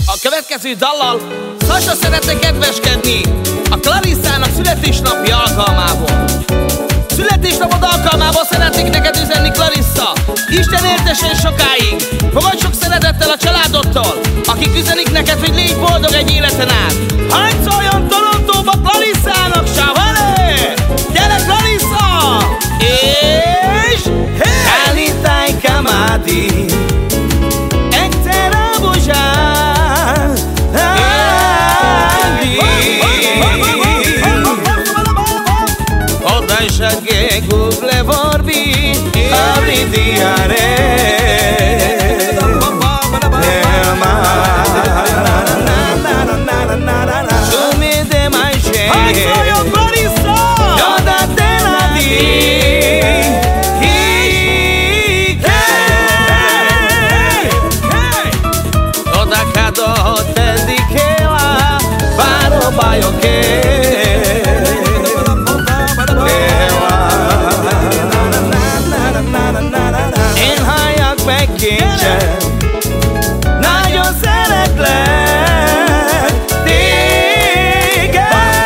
A következő dallal Sasha szeretne kedveskedni a Clarissának születésnapja alkalmából. Születésnapod alkalmából szeretnék neked üzenni, Clarissa. Isten éltessen sokáig, fogadj sok szeretettel a családodtól, akik üzenik neked, hogy légy boldog egy életen át. Hányszoljon Torontóba Clarissának, Savalé! Gyere, Clarissa! És... Állítáj Kamadi egyszer a buzsán. Odaj shage Google vorbi abri diare Sumide mai she Hajszoljon Clarissa! Joda te nadi Oda kado te dikela Varo bajoke Nagyon szeretlek téged.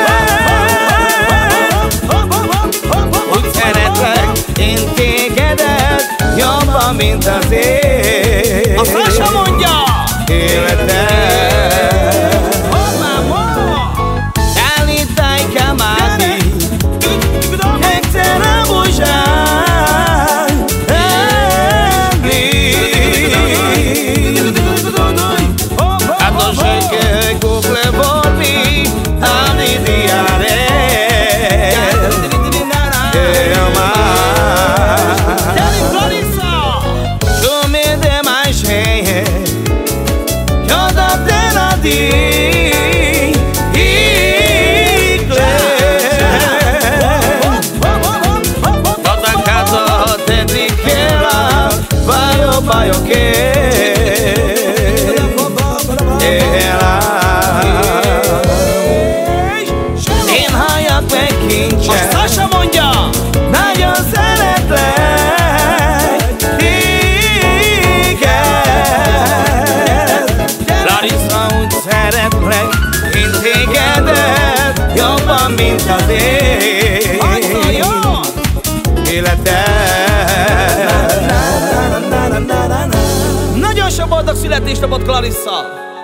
Úgy szeretlek én tégedet jobban, mint az én. A Sasha mondja! Életed. Állítáj Kamadi egyszer a buzsán. Én halljak meg kincsen. A Sasha mondja! Nagyon szeretlek téged. Clarissa, úgy szeretlek én tégedet jobban, mint az én életed. Nagyon sok boldog születésnapot, Clarissa!